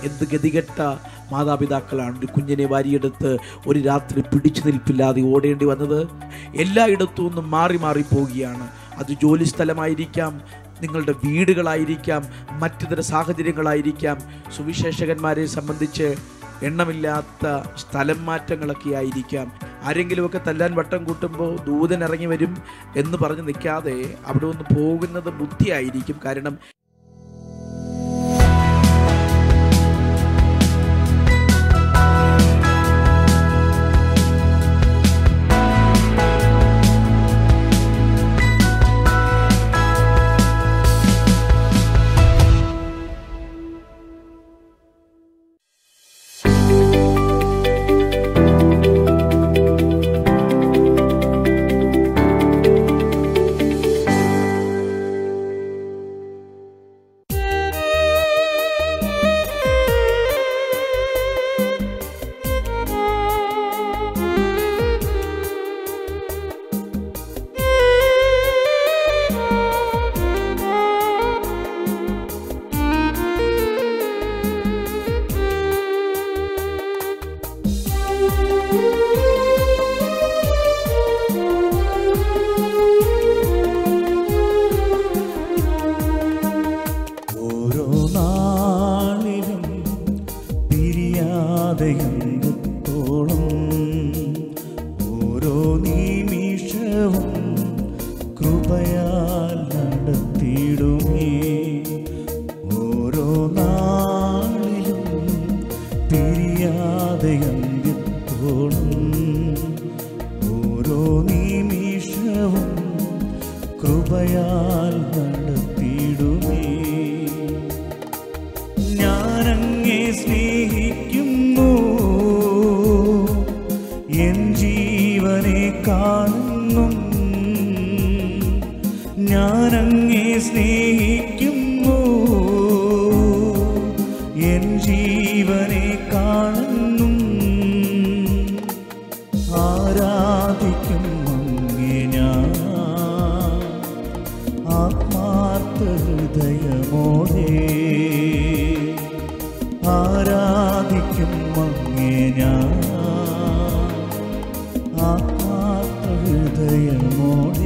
എന്ത് ഗതികെട്ട മാതാപിതാക്കളാണ് ഒരു കുഞ്ഞിനെ വാരിയെടുത്ത് ഒരു രാത്രി പിടിച്ചു നിൽപ്പില്ലാതെ ഓടേണ്ടി വന്നത്. എല്ലായിടത്തു നിന്നും മാറി മാറി പോവുകയാണ്. അത് ജോലി സ്ഥലമായിരിക്കാം, നിങ്ങളുടെ വീടുകളായിരിക്കാം, മറ്റിതര സാഹചര്യങ്ങളായിരിക്കാം. സുവിശേഷകന്മാരെ സംബന്ധിച്ച് എണ്ണമില്ലാത്ത സ്ഥലം മാറ്റങ്ങളൊക്കെ ആയിരിക്കാം. ആരെങ്കിലുമൊക്കെ തല്ലാൻ വട്ടം കൂട്ടുമ്പോൾ ദൂതൻ ഇറങ്ങി വരും എന്ന് പറഞ്ഞ് നിൽക്കാതെ അവിടെ ഒന്ന് പോകുന്നത് ബുദ്ധിയായിരിക്കും. കാരണം കൃപയാൽ നടത്തിയിടുമേ. ഞാനങ്ങേ സ്നേഹിക്കുന്നു, എൻ ജീവനെ കാണുന്നും. ഞാനങ്ങേ സ്നേഹിക്കുന്നു, എൻ ജീവനെ കാണുന്നും. ആരാധിക്കും അങ്ങേ ഞാൻ ആത്മാർത്ഥ ഹൃദയമോടെ. ആരാധിക്കും അങ്ങേ ഞാൻ ആത്മാർത്ഥ ഹൃദയമോടെ.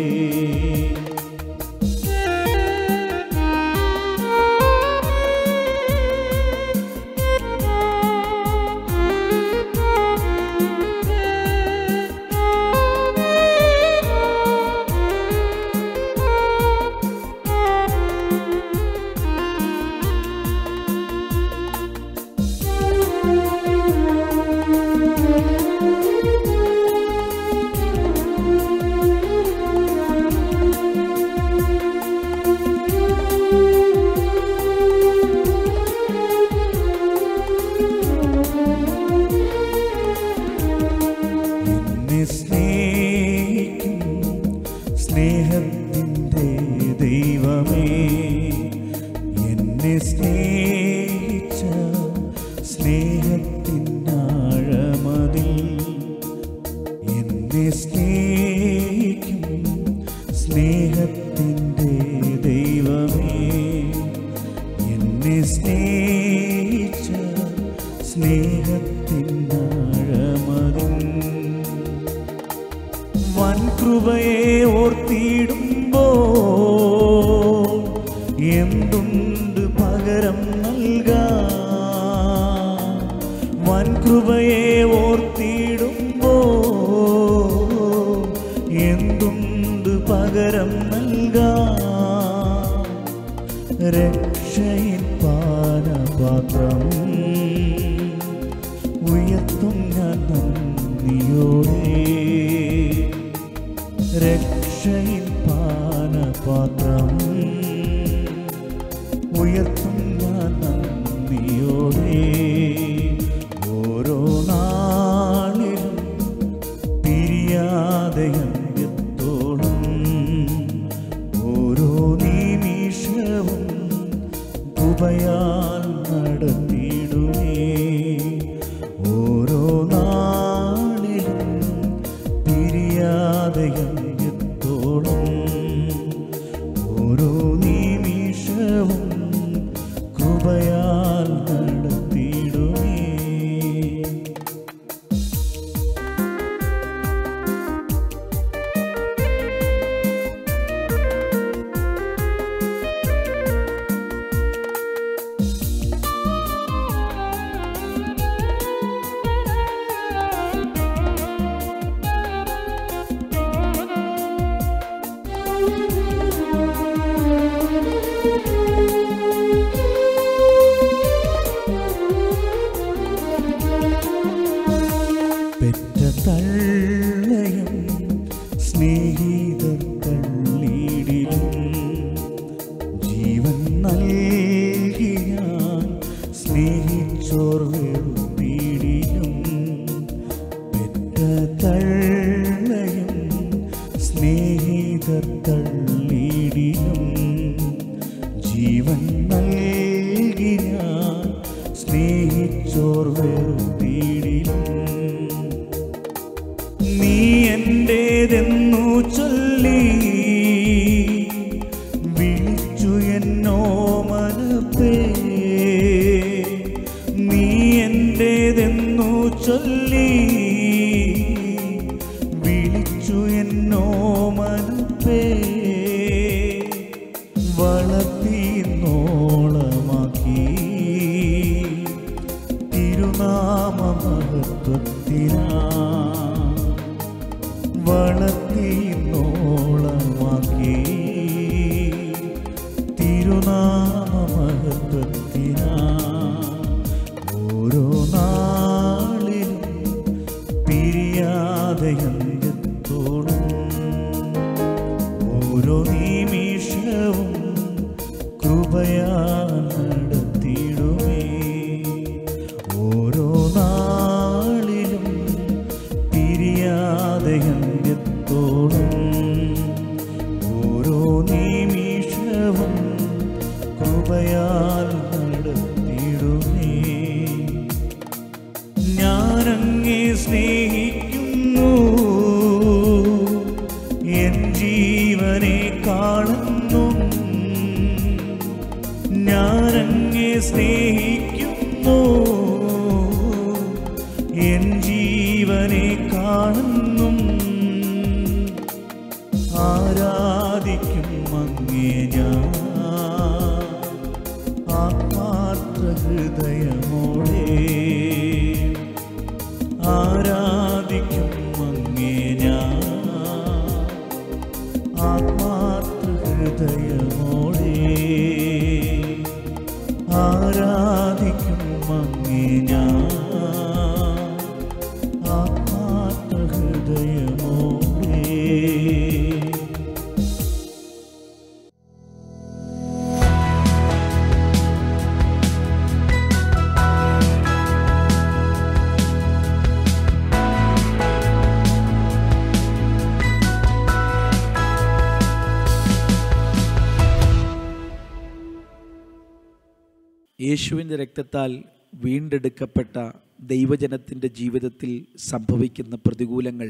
സ്നേഹത്തിൻ്റെ ദൈവമേ, എന്നെ സ്നേഹിച്ച സ്നേഹത്തിനാഴമതിൽ എന്നെ സ്നേഹിക്കും സ്നേഹത്തിൻ്റെ ദൈവമേ, എന്നെ സ്നേഹിച്ച സ്നേഹത്തിനാഴമതിൽ വൻ കൃപയെ ഓർത്തിടുമ്പോൾ എന്തുണ്ട് പകരം നൽകാൻ. വൻ കൃപയെ ഓർത്തിടുമ്പോൾ എന്തുണ്ട് പകരം നൽകാൻ. രക്ഷയിൻ പാനപാത്രം ഉയർത്തും ഞാൻ നന്ദിയോടെ. രക്ഷയിൻ പാനപാത്രം ഉയർത്തും ഞാൻ നന്ദിയോടെ. ഓരോ നാളിലും പിരിയാതെ അന്ത്യത്തോളം ഓരോ നിമിഷവും കൃപയാൽ നടത്തിയിടുമേ. ഓരോ നാളിലും പിരിയാതെ ഓരോ നിമിഷവും കൃപയാൽ നട നൽകി ഞാൻ സ്നേഹിച്ചോർ വെറുപ്പീടിലും പെറ്റ തള്ളയും സ്നേഹിതർ തള്ളിയിടിലും ജീവൻ നൽകി ഞാൻ സ്നേഹിച്ചോർ വെറുപ്പീടിലും നീ എന്റേതെന്നു ചൊല്ലി വിളിച്ചു എന്നോ മനപ്പേ നീ എന്റേതെന്നു ചൊല്ലി വിളിച്ചു എന്നോ മനപ്പേ വളർത്തിന്നോളമാക്കി തിരുനാമ മഹത്വത്തിനാ വളർത്തിന്നോളമാക്കി തിരുനാമ മഹത്വത്തിനാ ഓരോ നാളിലും പിരിയാതെ അന്ത്യത്തോടും ഓരോ നിമിഷവും കൃപയാൽ നടത്തിയിടുമേ ഓരോ നാളിലും പിരിയാതെ അന്ത്യത്തോടും ഓരോ നിമിഷവും കൃപയാൽ നടത്തിയിടുമേ ഞാനങ്ങേ സ്നേഹിക്കുന്നു എൻ ജീവനെ കാണുന്നും ഞാനങ്ങേ സ്നേഹിക്കുന്നു എൻ ജീവനെ കാണുന്നും ആരാധിക്കും അങ്ങേ ഞാൻ ആത്മാർത്ഥ ഹൃദയമോടെ ആരാധിക്കും അങ്ങേ ഞാൻ ആത്മാർത്ഥ ഹൃദയമോടെ ആരാധിക്കും അങ്ങേ ഞാൻ ആത്മാർത്ഥ ഹൃദയമോടെ. യേശുവിൻ്റെ രക്തത്താൽ വീണ്ടെടുക്കപ്പെട്ട ദൈവജനത്തിൻ്റെ ജീവിതത്തിൽ സംഭവിക്കുന്ന പ്രതികൂലങ്ങൾ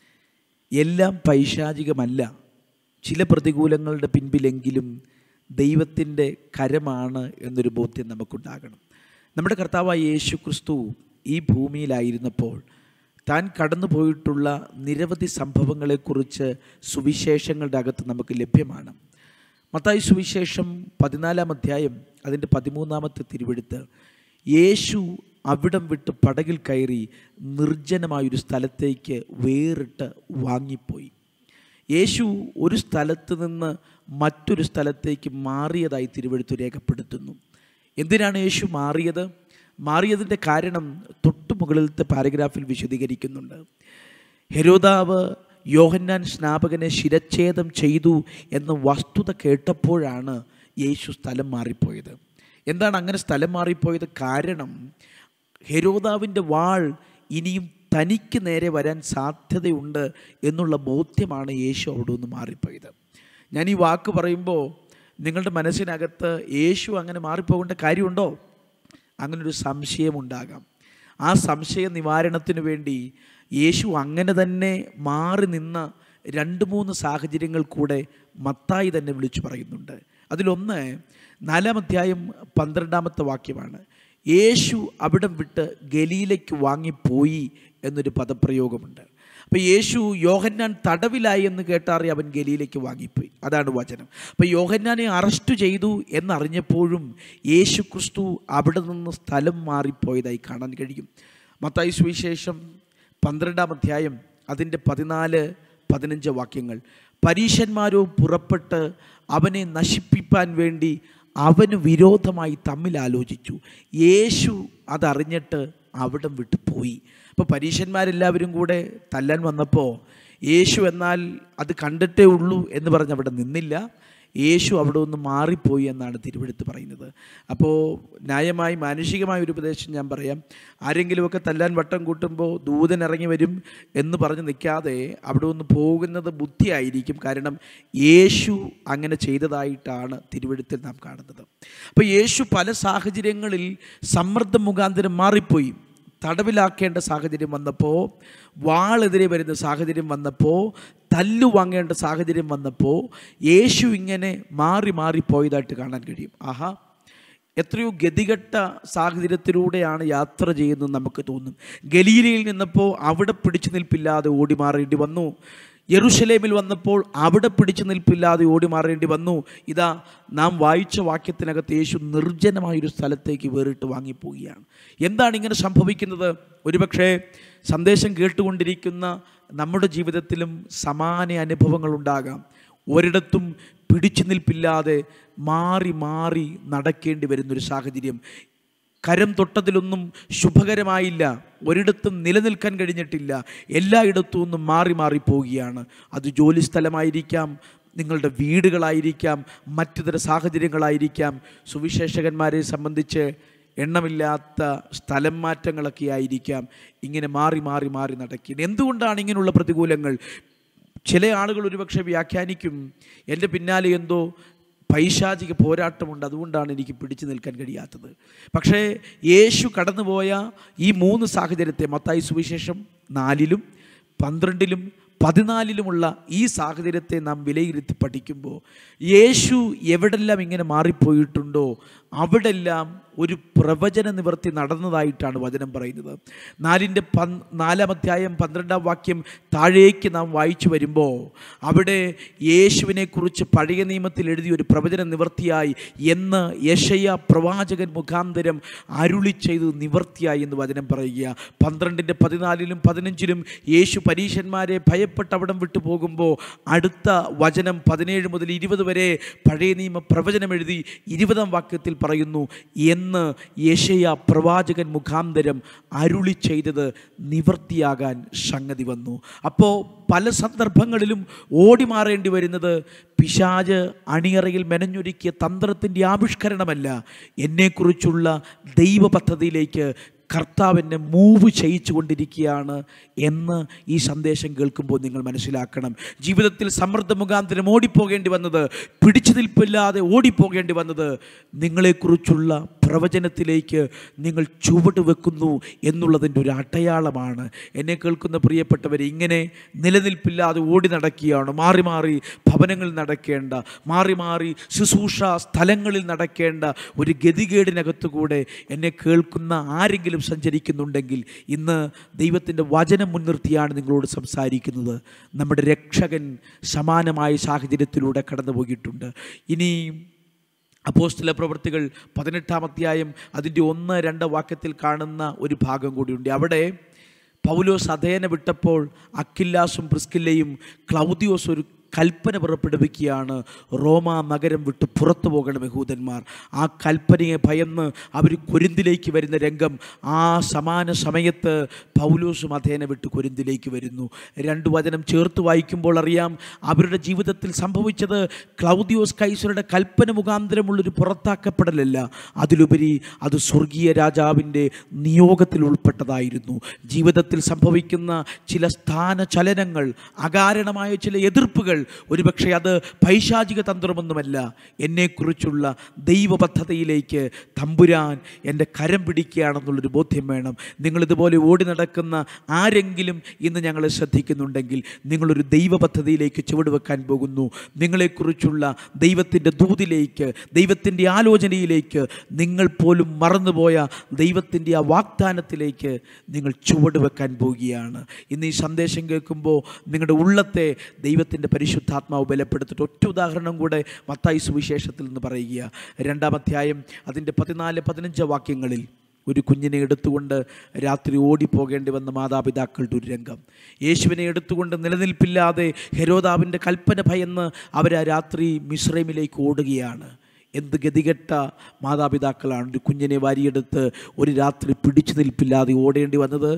എല്ലാം പൈശാചികമല്ല. ചില പ്രതികൂലങ്ങളുടെ പിൻപിലെങ്കിലും ദൈവത്തിൻ്റെ കരമാണ് എന്നൊരു ബോധ്യം നമുക്കുണ്ടാകണം. നമ്മുടെ കർത്താവായ യേശു ക്രിസ്തു ഈ ഭൂമിയിലായിരുന്നപ്പോൾ താൻ കടന്നു പോയിട്ടുള്ള നിരവധി സംഭവങ്ങളെക്കുറിച്ച് സുവിശേഷങ്ങളുടെ അകത്ത് നമുക്ക് ലഭ്യമാണ്. മത്തായി സുവിശേഷം 14-ാം അധ്യായം അതിൻ്റെ 13-ാമത്തെ തിരുവെഴുത്ത്, യേശു അവിടം വിട്ട് പടകിൽ കയറി നിർജ്ജനമായൊരു സ്ഥലത്തേക്ക് വേറിട്ട് വാങ്ങിപ്പോയി. യേശു ഒരു സ്ഥലത്ത് നിന്ന് മറ്റൊരു സ്ഥലത്തേക്ക് മാറിയതായി തിരുവെഴുത്ത് രേഖപ്പെടുത്തുന്നു. എന്തിനാണ് യേശു മാറിയതിൻ്റെ കാരണം തൊട്ടു മുകളിലത്തെ പാരഗ്രാഫിൽ വിശദീകരിക്കുന്നുണ്ട്. ഹെരോദാവ് യോഹന്നാൻ സ്നാപകനെ ശിരച്ഛേദം ചെയ്തു എന്ന വസ്തുത കേട്ടപ്പോഴാണ് യേശു സ്ഥലം മാറിപ്പോയത്. എന്താണ് അങ്ങനെ സ്ഥലം മാറിപ്പോയത്? കാരണം ഹെരോദാവിൻ്റെ വാൾ ഇനിയും തനിക്ക് നേരെ വരാൻ സാധ്യതയുണ്ട് എന്നുള്ള ബോധ്യമാണ് യേശു അവിടെ നിന്ന് മാറിപ്പോയത്. ഞാൻ ഈ വാക്ക് പറയുമ്പോൾ നിങ്ങളുടെ മനസ്സിനകത്ത് യേശു അങ്ങനെ മാറിപ്പോകേണ്ട കാര്യമുണ്ടോ? അങ്ങനൊരു സംശയമുണ്ടാകാം. ആ സംശയ നിവാരണത്തിന് വേണ്ടി യേശു അങ്ങനെ തന്നെ മാറി നിന്ന 2-3 സാഹചര്യങ്ങൾ കൂടെ മത്തായി തന്നെ വിളിച്ചു പറയുന്നുണ്ട്. അതിലൊന്ന് 4-ാം അധ്യായം 12-ാമത്തെ വാക്യമാണ്. യേശു അവിടം വിട്ട് ഗലീലയ്ക്ക് വാങ്ങിപ്പോയി എന്നൊരു പദപ്രയോഗമുണ്ട്. അപ്പോൾ യേശു യോഹന്നാൻ തടവിലായി എന്ന് കേട്ടറിയ അവൻ ഗലീലയ്ക്ക് വാങ്ങിപ്പോയി. അതാണ് വചനം. അപ്പോൾ യോഹന്നാനെ അറസ്റ്റ് ചെയ്തു എന്നറിഞ്ഞപ്പോഴും യേശു ക്രിസ്തു അവിടെ നിന്ന് സ്ഥലം മാറിപ്പോയതായി കാണാൻ കഴിയും. മത്തായി സുവിശേഷം 12-ാം അധ്യായം അതിൻ്റെ 14-15 വാക്യങ്ങൾ, പരീശന്മാരോ പുറപ്പെട്ട് അവനെ നശിപ്പിക്കാൻ വേണ്ടി അവന് വിരോധമായി തമ്മിൽ ആലോചിച്ചു. യേശു അതറിഞ്ഞിട്ട് അവിടം വിട്ടു പോയി. അപ്പോൾ പരീശന്മാരെല്ലാവരും കൂടെ തല്ലാൻ വന്നപ്പോൾ യേശു എന്നാൽ അത് കണ്ടിട്ടേ ഉള്ളൂ എന്ന് പറഞ്ഞ് അവിടെ നിന്നില്ല. യേശു അവിടെ ഒന്ന് മാറിപ്പോയി എന്നാണ് തിരുവെഴുത്ത് പറയുന്നത്. അപ്പോൾ ന്യായമായി മാനുഷികമായ ഒരു ഉപദേശം ഞാൻ പറയാം. ആരെങ്കിലുമൊക്കെ തല്ലാൻ വട്ടം കൂട്ടുമ്പോൾ ദൂതൻ ഇറങ്ങി വരും എന്ന് പറഞ്ഞ് നിൽക്കാതെ അവിടെ ഒന്ന് പോകുന്നത് ബുദ്ധിയായിരിക്കും. കാരണം യേശു അങ്ങനെ ചെയ്തതായിട്ടാണ് തിരുവെഴുത്തിൽ നാം കാണുന്നത്. അപ്പോൾ യേശു പല സാഹചര്യങ്ങളിൽ സമ്മർദ്ദം മുഖാന്തരം മാറിപ്പോയി. തടവിലാക്കേണ്ട സാഹചര്യം വന്നപ്പോൾ, വാളെതിരെ വരുന്ന സാഹചര്യം വന്നപ്പോൾ, തല്ലു വാങ്ങേണ്ട സാഹചര്യം വന്നപ്പോൾ യേശു ഇങ്ങനെ മാറിപ്പോയതായിട്ട് കാണാൻ കഴിയും. ആഹാ, എത്രയോ ഗതികെട്ട സാഹചര്യത്തിലൂടെയാണ് യാത്ര ചെയ്യുന്നത് നമുക്ക് തോന്നും. ഗലീലയിൽ നിന്നപ്പോൾ അവിടെ പിടിച്ചു നിൽപ്പില്ലാതെ ഓടി മാറേണ്ടി വന്നു. യെരുശലേമിൽ വന്നപ്പോൾ അവിടെ പിടിച്ചു നിൽപ്പില്ലാതെ ഓടി മാറേണ്ടി വന്നു. ഇതാ നാം വായിച്ച വാക്യത്തിനകത്ത് യേശു നിർജ്ജനമായൊരു സ്ഥലത്തേക്ക് വേറിട്ട് വാങ്ങിപ്പോവുകയാണ്. എന്താണ് ഇങ്ങനെ സംഭവിക്കുന്നത്? ഒരുപക്ഷെ സന്ദേശം കേട്ടുകൊണ്ടിരിക്കുന്ന നമ്മുടെ ജീവിതത്തിലും സമാന അനുഭവങ്ങൾ ഉണ്ടാകാം. ഒരിടത്തും പിടിച്ചു നിൽപ്പില്ലാതെ മാറി നടക്കേണ്ടി വരുന്നൊരു സാഹചര്യം. കരം തൊട്ടതിലൊന്നും ശുഭകരമായില്ല, ഒരിടത്തും നിലനിൽക്കാൻ കഴിഞ്ഞിട്ടില്ല, എല്ലായിടത്തും ഒന്നും മാറി പോവുകയാണ്. അത് ജോലി സ്ഥലമായിരിക്കാം, നിങ്ങളുടെ വീടുകളായിരിക്കാം, മറ്റു തര സാഹചര്യങ്ങളായിരിക്കാം. സുവിശേഷകന്മാരെ സംബന്ധിച്ച് എണ്ണമില്ലാത്ത സ്ഥലം മാറ്റങ്ങളൊക്കെ ആയിരിക്കാം. ഇങ്ങനെ മാറി നടക്കുന്നത്. എന്തുകൊണ്ടാണ് ഇങ്ങനെയുള്ള പ്രതികൂലങ്ങൾ? ചില ആളുകൾ ഒരുപക്ഷെ വ്യാഖ്യാനിക്കും, എൻ്റെ പിന്നാലെ എന്തോ പൈശാചിക പോരാട്ടമുണ്ട്, അതുകൊണ്ടാണ് എനിക്ക് പിടിച്ചു നിൽക്കാൻ കഴിയാത്തത്. പക്ഷേ യേശു കടന്നുപോയ ഈ 3 സാഹചര്യത്തെ മത്തായി സുവിശേഷം 4-ലും 12-ലും 14-ലുമുള്ള ഈ സാഹചര്യത്തെ നാം വിലയിരുത്തി പഠിക്കുമ്പോൾ യേശു എവിടെല്ലാം ഇങ്ങനെ മാറിപ്പോയിട്ടുണ്ടോ അവിടെല്ലാം ഒരു പ്രവചന നിവൃത്തി നടന്നതായിട്ടാണ് വചനം പറയുന്നത്. 4-ാം അധ്യായം 12-ാം വാക്യം താഴേക്ക് നാം വായിച്ചു വരുമ്പോൾ അവിടെ യേശുവിനെക്കുറിച്ച് പഴയ നിയമത്തിൽ എഴുതിയ ഒരു പ്രവചന നിവൃത്തിയായി എന്ന് യെശയ്യാ പ്രവാചകൻ മുഖാന്തരം അരുളി ചെയ്ത് നിവൃത്തിയായി എന്ന് വചനം പറയുക. 12-ന്റെ 14-ലും 15-ലും യേശു പരീശന്മാരെ ഭയപ്പെട്ട് അവിടം വിട്ടു പോകുമ്പോൾ അടുത്ത വചനം 17 മുതൽ 20 വരെ പഴയ നിയമ പ്രവചനം എഴുതി 20-ാം വാക്യത്തിൽ പറയുന്നു, എന്ന് യെശയ്യാ പ്രവാചകൻ മുഖാന്തരം അരുളി ചെയ്തത് നിവൃത്തിയാകാൻ സംഗതി വന്നു. അപ്പോൾ പല സന്ദർഭങ്ങളിലും ഓടി മാറേണ്ടി വരുന്നത് പിശാച് അണിയറയിൽ മെനഞ്ഞൊരുക്കിയ തന്ത്രത്തിൻ്റെ ആവിഷ്കരണമല്ല, എന്നെക്കുറിച്ചുള്ള ദൈവ പദ്ധതിയിലേക്ക് കർത്താവ് എന്നെ മൂവ് ചെയ്യിച്ചു കൊണ്ടിരിക്കുകയാണ് എന്ന് ഈ സന്ദേശം കേൾക്കുമ്പോൾ നിങ്ങൾ മനസ്സിലാക്കണം. ജീവിതത്തിൽ സമ്മർദ്ദ മുഖാന്തരം ഓടിപ്പോകേണ്ടി വന്നത്, പിടിച്ചു നിൽപ്പില്ലാതെ ഓടിപ്പോകേണ്ടി വന്നത് നിങ്ങളെക്കുറിച്ചുള്ള പ്രവചനത്തിലേക്ക് നിങ്ങൾ ചുവട് വെക്കുന്നു എന്നുള്ളതിൻ്റെ ഒരു അടയാളമാണ്. എന്നെ കേൾക്കുന്ന പ്രിയപ്പെട്ടവരെ, ഇങ്ങനെ നിലനിൽപ്പില്ലാതെ ഓടി നടക്കുകയാണ്, മാറി ഭവനങ്ങളിൽ നടക്കേണ്ട, മാറി ശുശ്രൂഷ സ്ഥലങ്ങളിൽ നടക്കേണ്ട ഒരു ഗതികേടിനകത്തുകൂടെ എന്നെ കേൾക്കുന്ന ആരെങ്കിലും സഞ്ചരിക്കുന്നുണ്ടെങ്കിൽ ഇന്ന് ദൈവത്തിൻ്റെ വചനം മുൻനിർത്തിയാണ് നിങ്ങളോട് സംസാരിക്കുന്നത്. നമ്മുടെ രക്ഷകൻ സമാനമായ സാഹചര്യത്തിലൂടെ കടന്നു പോയിട്ടുണ്ട്. ഇനി അപ്പോസ്തല പ്രവൃത്തികൾ 18-ാം അധ്യായം അതിൻ്റെ 1-2 വാക്യത്തിൽ കാണുന്ന ഒരു ഭാഗം കൂടിയുണ്ട്. അവിടെ പൗലോസ് അഥേന വിട്ടപ്പോൾ അക്കില്ലാസും പ്രിസ്കില്ലയും ക്ലൗദിയോസ് ഒരു കൽപ്പന പുറപ്പെടുവിക്കുകയാണ്, റോമ നഗരം വിട്ട് പുറത്തു പോകണം യഹൂദന്മാർ. ആ കൽപ്പനയെ ഭയന്ന് അവർ കൊരിന്തിലേക്ക് വരുന്ന രംഗം, ആ സമാന സമയത്ത് പൗലോസും അഥേന വിട്ട് കൊരിന്തിലേക്ക് വരുന്നു. 2 വചനം ചേർത്ത് വായിക്കുമ്പോൾ അറിയാം അവരുടെ ജീവിതത്തിൽ സംഭവിച്ചത് ക്ലൗദിയോസ് കൈസരുടെ കൽപ്പന മുഖാന്തരമുള്ളൊരു പുറത്താക്കപ്പെടലല്ല, അതിലുപരി അത് സ്വർഗീയ രാജാവിൻ്റെ നിയോഗത്തിൽ ഉൾപ്പെട്ടതായിരുന്നു. ജീവിതത്തിൽ സംഭവിക്കുന്ന ചില സ്ഥാനചലനങ്ങൾ, അകാരണമായ ചില എതിർപ്പുകൾ, ഒരുപക്ഷെ അത് പൈശാചിക തന്ത്രമൊന്നുമല്ല, എന്നെക്കുറിച്ചുള്ള ദൈവ പദ്ധതിയിലേക്ക് തമ്പുരാൻ എൻ്റെ കരം പിടിക്കുകയാണെന്നുള്ളൊരു ബോധ്യം വേണം. നിങ്ങളിതുപോലെ ഓടി നടക്കുന്ന ആരെങ്കിലും ഇന്ന് ഞങ്ങളെ ശ്രദ്ധിക്കുന്നുണ്ടെങ്കിൽ നിങ്ങളൊരു ദൈവ പദ്ധതിയിലേക്ക് ചുവടുവെക്കാൻ പോകുന്നു. നിങ്ങളെക്കുറിച്ചുള്ള ദൈവത്തിൻ്റെ ദൂതിലേക്ക്, ദൈവത്തിൻ്റെ ആലോചനയിലേക്ക്, നിങ്ങൾ പോലും മറന്നുപോയ ദൈവത്തിൻ്റെ ആ വാഗ്ദാനത്തിലേക്ക് നിങ്ങൾ ചുവടുവെക്കാൻ പോവുകയാണ്. ഇന്ന് ഈ സന്ദേശം കേൾക്കുമ്പോൾ നിങ്ങളുടെ ഉള്ളത്തെ ദൈവത്തിൻ്റെ പരിശുദ്ധാത്മാവ് ബലപ്പെടുത്തിട്ട് ഒറ്റ ഉദാഹരണം കൂടെ മത്തായി സുവിശേഷത്തിൽ നിന്ന് പറയുക. 2-ാം അധ്യായം അതിൻ്റെ 14-15 വാക്യങ്ങളിൽ ഒരു കുഞ്ഞിനെ എടുത്തുകൊണ്ട് രാത്രി ഓടിപ്പോകേണ്ടി വന്ന മാതാപിതാക്കളുടെ ഒരു രംഗം. യേശുവിനെ എടുത്തുകൊണ്ട് നിലനിൽപ്പില്ലാതെ ഹെരോദാവിൻ്റെ കൽപ്പന ഭയന്ന് അവർ ആ രാത്രി മിസ്രൈമിലേക്ക് ഓടുകയാണ്. എന്ത് ഗതികെട്ട മാതാപിതാക്കളാണ് ഒരു കുഞ്ഞിനെ വാരിയെടുത്ത് ഒരു രാത്രി പിടിച്ചു നിൽപ്പില്ലാതെ ഓടേണ്ടി വന്നത്.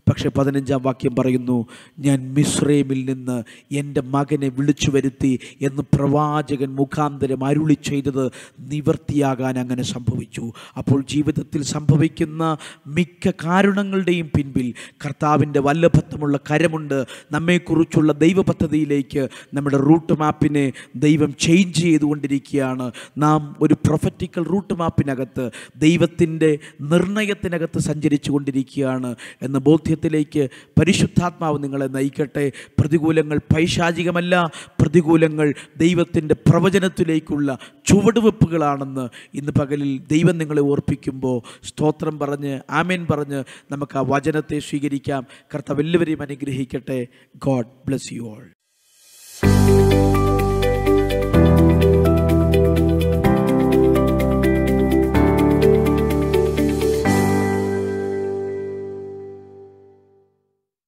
പക്ഷെ 15-ാം വാക്യം പറയുന്നു, ഞാൻ മിസ്രൈമിൽ നിന്ന് എൻ്റെ മകനെ വിളിച്ചു വരുത്തി എന്ന് പ്രവാചകൻ മുഖാന്തരം അരുളി ചെയ്തത് നിവർത്തിയാകാൻ അങ്ങനെ സംഭവിച്ചു. അപ്പോൾ ജീവിതത്തിൽ സംഭവിക്കുന്ന മിക്ക കാരണങ്ങളുടെയും പിൻപിൽ കർത്താവിൻ്റെ വല്ലഭത്വമുള്ള കരമുണ്ട്. നമ്മെക്കുറിച്ചുള്ള ദൈവ പദ്ധതിയിലേക്ക് നമ്മുടെ റൂട്ട് മാപ്പിനെ ദൈവം ചേഞ്ച് ചെയ്തുകൊണ്ടിരിക്കുകയാണ്. നാം ഒരു പ്രൊഫറ്റിക്കൽ റൂട്ട് മാപ്പിനകത്ത്, ദൈവത്തിൻ്റെ നിർണയത്തിനകത്ത് സഞ്ചരിച്ചു കൊണ്ടിരിക്കുകയാണ് എന്ന ബോധ്യത്തിലേക്ക് പരിശുദ്ധാത്മാവ് നിങ്ങളെ നയിക്കട്ടെ. പ്രതികൂലങ്ങൾ പൈശാചികമല്ല, പ്രതികൂലങ്ങൾ ദൈവത്തിൻ്റെ പ്രവചനത്തിലേക്കുള്ള ചുവടുവെപ്പുകളാണെന്ന് ഇന്ന് പകലിൽ ദൈവം നിങ്ങളെ ഓർപ്പിക്കുമ്പോൾ സ്തോത്രം പറഞ്ഞ് ആമേൻ പറഞ്ഞ് നമുക്ക് ആ വചനത്തെ സ്വീകരിക്കാം. കർത്താവ് എല്ലാവരെയും അനുഗ്രഹിക്കട്ടെ. God bless you all.